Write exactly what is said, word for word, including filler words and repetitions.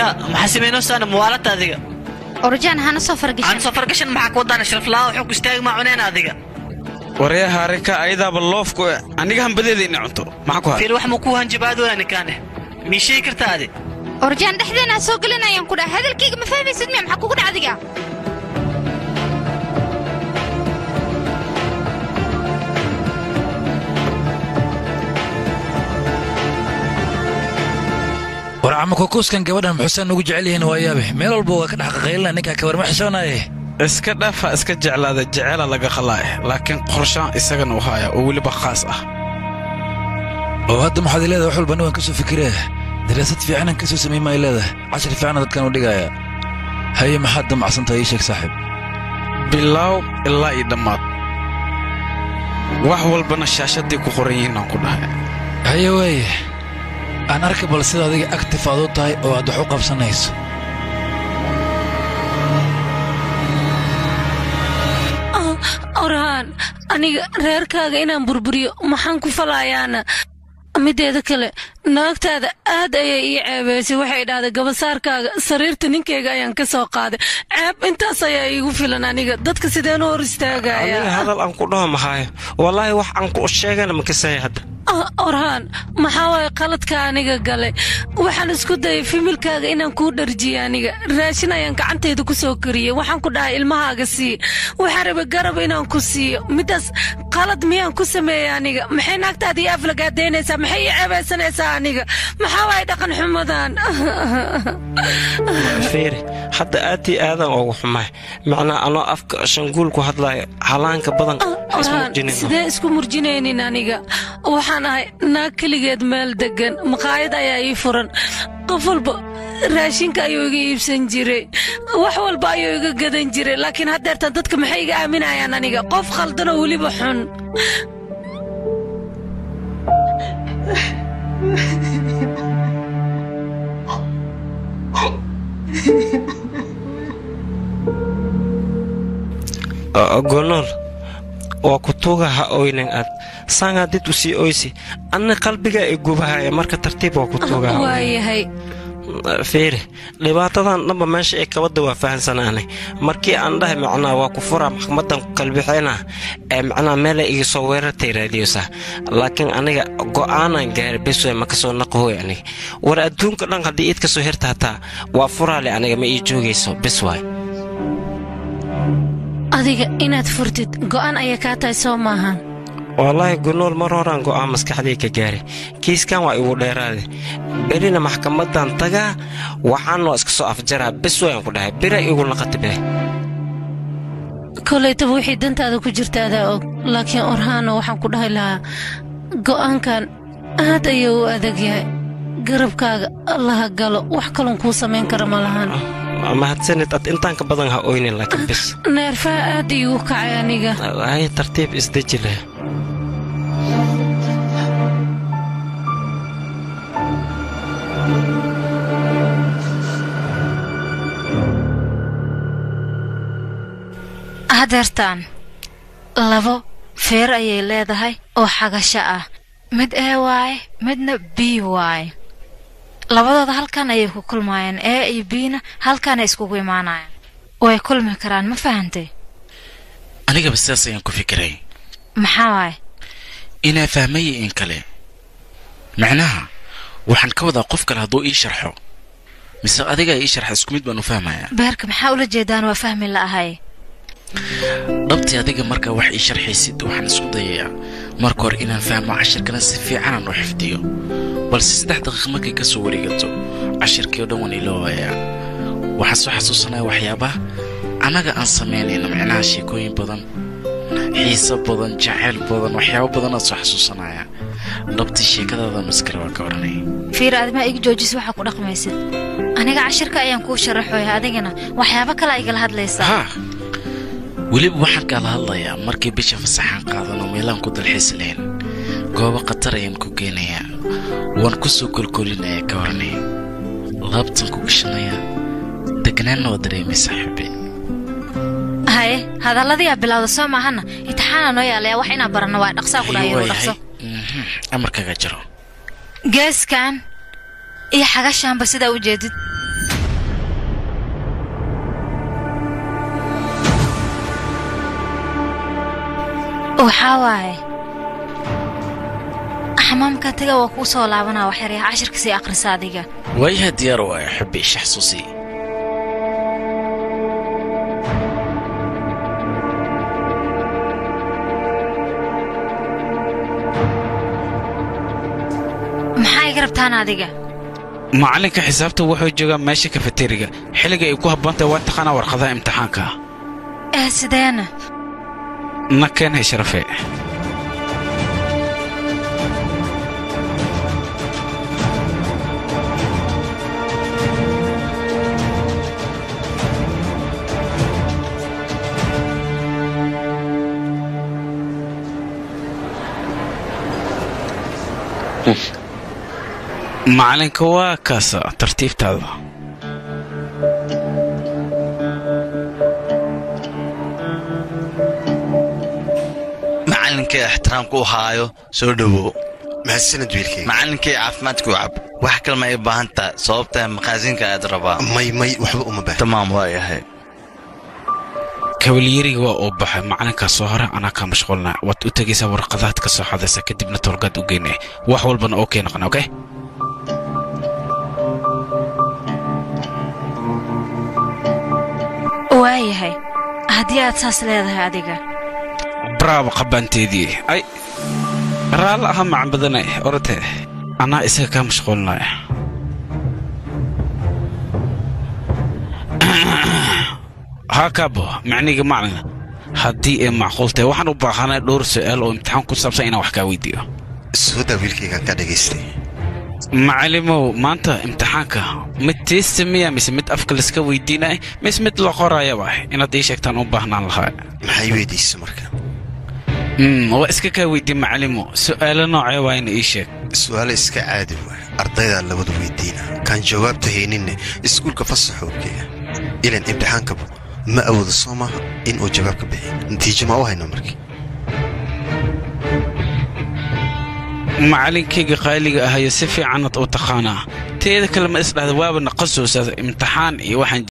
ناركا محاسبين أنا موالات هذيك أرجان هنا سفر قشن أنا سفر قشن معك ودان أشرف لا وحق استاج معونين هذيك وريها هاركا أيضا باللوفكو أنا هم بدي نعطو معكو في الوح مكوهن جبادو يعني كانه مشي كرت هذه أرجان دحدنا سوق لنا ينقول هذا الكيك ما فهم يسد ميم حقو كده عذيك ورعم كوكوس كان قبلها محسن نوجع عليه نوايابه ميل البوغ كده حقيقة نكا كبر محسونا إيه iska dhafa iska jeclaada jecela laga khalaa laakiin qorshaan isagana uu haya oo waliba khaas ah oo hadda maxaad leedahay wax walba waan ka soo fikiraa daraasad fiican aan ka soo sameeyay leedahay cashar fiican dadkan u dhigaya hay maxaad damacsantahay ii sheeg saaxiib bilow ilaa ii dhamaad wax walbana shaashadii ku qoran yihiin aan ku dhahay hay way aan arka bal sida adiga active aad u tahay oo aad wax u qabsanayso أوران أنا ريركاغ إنان بربريو محان كفلايانا mideeda kale naagtaada aad ayay ii ceebeysay waxay dhahday gabasaarkaaga sariirta ninkeyga ayaan ka soo qaaday ceeb intaas ayaa iigu filan aniga dadka sideen u hor istaagaya aniga hadal aan ku dhaho maxay wallahi wax aan ku sheegana ma kasay hadda orhan maxaa way qaladka aniga galay waxaan isku dayay familkaaga inaan ku dharjiyo aniga raashin ayaan gacanteyda ku soo kariyay waxaan ku dhahay ilmahaaga sii waxaan rabay garab inaan ku siiyo midaas qalad miyaan ku sameeyay aniga maxay naagtaada ii aflagaadeynaysaa maxay ii ceebeysanaysaa aniga maxaa way dhaqan xumadaan fiiri hadda aadii aadan ugu xumaay macnaa anoo afka shanguul ku hadlayo halaanka badan sidee isku murjinaynin aniga waxaan ahay naag keligeed meel degan maqaayad ayaa ii furan qof walba raashinka ayuu iga iibsan jiray wax walba ayuu iga gadan jiray laakiin haddeertan dadka maxay iga aaminayaan aniga qof khaldan oo weliba xun gonol waa ku tuugaha oynan aad saanga did u sii oysi anna qalbiga ay gubahaya marka tartiib waa ku tuugaha waayahay fiiri dhibaatadan dhanba meesha ay kabada waa fahansanaanay markii aan dhahay macnaa waa ku furaa maxkamadan kalbixina ee macnaa meel iga soo weerartay raadiyoosa laakiin aniga go'aanan gaar bisoo ma ka soo naqooy aniga war adduunka dhan hadii id ka soo hirtaataa waa furaale aniga ma ii joogayso bis waay adiga inaad furtid go'aan ayaa ka tahay soo maahan والله قنول مرة رانقو آمس كحدي كجاري كيس كان وايو ديرادي برينا محكمة دانتاقا وحانو اسكسو أفجرها بسو ينقودها برا يقول لقد به كله تبوحي دانتا هذا كجرت هذا لكن أرهانو وحان كودها لها قوان كان هذا يو أدقيا قربكا الله قالو وحكالون كوسا من كرم لهان ما هتسند انتان كبدنها اويني لكن بس نرفع ادي وقع يانيغا هاي ترتيب ازدجله هادرتان لابو فير اي ليدهاي او حاجه اه مد اي واي مدنا بي واي labadooda halkan ay ku kulmayeen ee ay biina halkan ay isku iimaanayaan way kulmi karaan ma fahantay aniga basaas ayaan ku fikiray maxaa waay ina fahmay in kale macnaha waxaan ka wadaa qof kale haduu ii sharxo mise adiga ii sharx isku mid baan u fahmayaa beerka maxaa ula jeedaan waa fahmi la ahay dhabti adiga marka wax ii sharxaysid waxaan isku dayayaa marka hor inaan fahmo cashirkana si fiican aan u xifdiyo بس سدح دقيقة ما كي كسو وريقتو عشر كيو دوان إلوهايا وحسو حسوسنا وحيابا أنا قا أنسميني إنو معناها شيكوين بدن حيسا بدن جعل بدن وحيابا بدن أسو حسوسنا نبتي الشيكا دا مسكرة وكورني فير أدما إيك جوجيس وحا كو رقميسد أنا قا عشر كا أيان كو شرحوها أدقنا وحيابا كلا إيقال هاد ليسا ها وليب وحان قال هالله يا مركي بيشا فسحان قادنو ميلان كود الحيسلين قوبا قطر أيان كو جينيا وان كسو كل كلنا كورني لابتن كوكشنايا دقنان ودريمي صاحبي هاي هذا الذي بلاده سو معنا امتحان نو ياليا waxina barano waa dhaqsa ku dhaayay dhaqso amarka gajaro gees kan iyo xagashan ba sida u jeedid waxaa waaye xamaamka taga waa kuu soo laabanaa wax yar cashirka sii aqrisa adiga waayaha diyaar waaye xubbi isha xasuusi maxaa iga rabtaan adiga macalinka xisaabta wuxuu joogaa meesha kafeteriga xilliga ay ku habboontahay waa taqaanaa warqadaha imtixaanka ee sideena na keenhay sharafe macalinka waa kaasa tartiibtaada macalinkii ixtiraamku u haayo soo dhawow mahadsanid wiilkayga macalinkii caafimaadku cab wax kale ma ay baahan tahay sababta maqaasinka aad rabaa may may waxba uma baahan tamaam waa yahay kawalyeriga waa uu baxay macalinkaas soo hore anaa kaa mashquulnaa waad u tegaysaa warqadaad ka soo xadaysa kadibna tolgaad u geynay wax walbana oo kee noqon okay waayahay haddii aad saas leedahay adiga bravo qabaanteedii ay raal aha macan badanay orate anaa isaga kaa mashquulnaya haa kaabo macniga maclina haddii ay macquultahay waxaan u baahanay dhowr su'aal oo imtixaan ku saabsan inaan wax kaa weydiiyo soo daa wiilkaygaan ka dhagaystay macalimow maanta imtixaanka mid tiista miya mise mid afka layska weydiinaya mise mid la qorayaba inaad ii sheegtaan u baahnaan lahaa maxay weydiisa marka waa iska kaa weydiin macalimo su'aalo noocee waa ina ii sheeg su'aalo iska caadi waay ardaydaa labadu weydiina kaan jawaabta hayninne iskuulka fasaxa ogeeya ilan imtixaankaba ma awoodo soo maaha inuu jawaab ka bixiy natiijo ma u hayno markii macalinkayga qaaliga ahayo si fiicanad u taqaanaa teeda kale ma isdhahda waaba naqasoosa imtixaan iyo waxaan